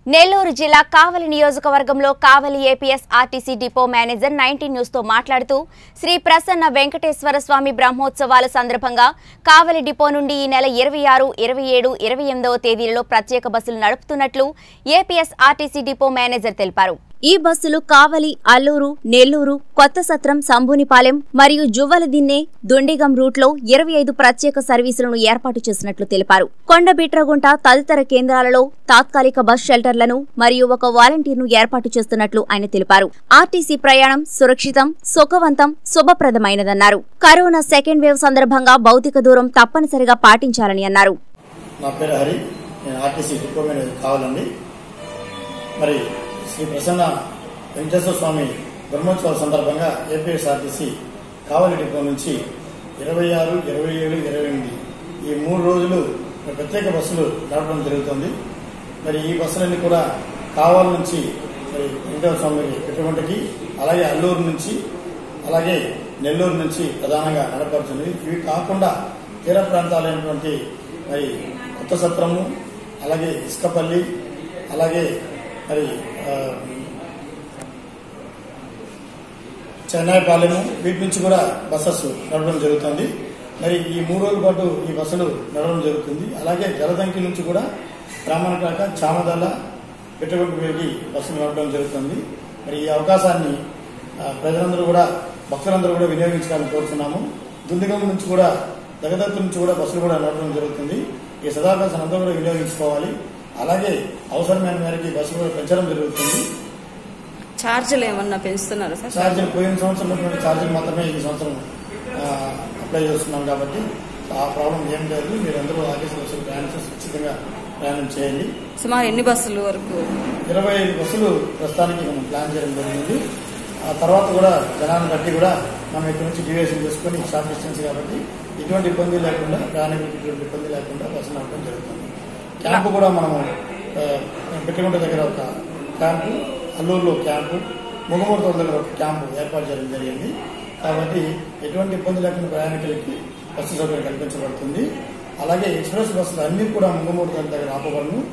నెల్లూరు జిల్లా కావలి నియోజకవర్గంలో Kavali APS RTC depot manager 19 news తో మాట్లాడుతూ శ్రీ ప్రసన్న వెంకటేశ్వర స్వామి బ్రహ్మోత్సవాల సందర్భంగా కావలి డిపో నుండి ఈ నెల 26, 27, 28వ తేదీలలో ప్రత్యేక బస్సులు నడుపుతున్నట్లు ఏపీఎస్ ఆర్టీసీ డిపో మేనేజర్ తెలిపారు। ఈ బస్సులు కావలి, అల్లూరు, నెల్లూరు, కొత్త సత్రం, సంభూనిపాలెం మరియు జువ్వలదిన్నె, దుండిగం రూట్లో 25 ప్రత్యేక సర్వీసులను ఏర్పాటు చేసినట్లు తెలిపారు। కొండబిట్రగుంట తదితర కేంద్రాలలో తాత్కాలిక బస్ షెల్టర్లను మరియు ఒక వాలంటీర్ను ఏర్పాటు చేస్తున్నట్లు ఆయన తెలిపారు। ఆర్టీసీ ప్రయాణం సురక్షితం, సుఖవంతం, శుభప్రదమైనదన్నారు। కరోనా సెకండ్ వేవ్ సందర్భంగా భౌతిక దూరం తప్పనిసరిగా పాటించాలని అన్నారు। నా పేరు హరి, నేను ఆర్టీసీ డిపో మేనేజర్ కావాలండి। మరి శ్రీ ప్రసన్న వెంకటేశ్వర స్వామి బ్రహ్మోత్సవాల సందర్భంగా ఏపీఎస్ ఆర్టీసీ కావలి డిపో నుంచి 26, 27, 28 ఈ 3 రోజులు ప్రత్యేక బస్సులు నడపడం జరుగుతుంది। మరి ఈ బస్సులన్నీ కూడా కావలి నుంచి మరి వెంకటేశ్వర స్వామి పెట్టుకుంటకి, అలాగే అల్లూరు నుంచి, అలాగే నెల్లూరు నుంచి ప్రధానంగా నడపడుతుంది। ఇవి కాకుండా తీర ప్రాంతాలైనటువంటి మరి కొత్త సత్రము, అలాగే ఇసుకపల్లి, అలాగే మరి చెన్నైపాలెము, వీటి నుంచి కూడా బస్సెస్ నడవడం జరుగుతుంది। మరి ఈ 3 రోజుల పాటు ఈ బస్సులు నడవడం జరుగుతుంది। అలాగే జలదంకి నుంచి కూడా బ్రాహ్మణకాక, చామదల, పెట్టుకుంటకి బస్సులు నడవడం జరుగుతుంది। మరి ఈ అవకాశాన్ని ప్రజలందరూ కూడా, భక్తులందరూ కూడా వినియోగించాలని కోరుతున్నాము। దుండిగం నుంచి కూడా, జగదత్తు నుంచి కూడా బస్సులు కూడా నడవడం జరుగుతుంది। ఈ సదావకాశాన్ని అందరూ కూడా వినియోగించుకోవాలి। అలాగే అవసరమైన మేరకు బస్సులు కూడా పెంచడం జరుగుతుంది। ఛార్జీలు ఏమన్నా పెంచుతున్నారు సార్? ఛార్జీలు పోయిన సంవత్సరం ఉన్నటువంటి ఛార్జీలు మాత్రమే ఈ సంవత్సరం అప్లై చేస్తున్నాం కాబట్టి ఆ ప్రాబ్లం ఏం లేదు। మీరందరూ ఆర్టీసీ బస్సులు ఖచ్చితంగా ప్రయాణం చేయండి। సుమారు ఎన్ని బస్సులు వరకు? 25 బస్సులు ప్రస్తుతానికి మనం ప్లాన్ చేయడం జరిగింది। ఆ తర్వాత కూడా జనాన్ని బట్టి కూడా మనం ఇక్కడ నుంచి డివియేషన్ చేసుకుని షార్ట్ డిస్టెన్స్ కాబట్టి ఎటువంటి ఇబ్బంది లేకుండా, ప్రయాణికులకు ఎటువంటి ఇబ్బంది లేకుండా బస్సు నడపడం జరుగుతుంది। క్యాంపు కూడా మనము పెట్టుకుంట దగ్గర ఒక క్యాంపు, అల్లూరులో క్యాంపు, ముగమూర్తల దగ్గర ఒక క్యాంపు ఏర్పాటు చేయడం జరిగింది। కాబట్టి ఎటువంటి ఇబ్బంది లేకుండా ప్రయాణికులకి బస్సు సౌకర్యం కల్పించబడుతుంది। అలాగే ఎక్స్ప్రెస్ బస్సులు అన్ని కూడా ముగమూర్తల దగ్గర ఆపబడును।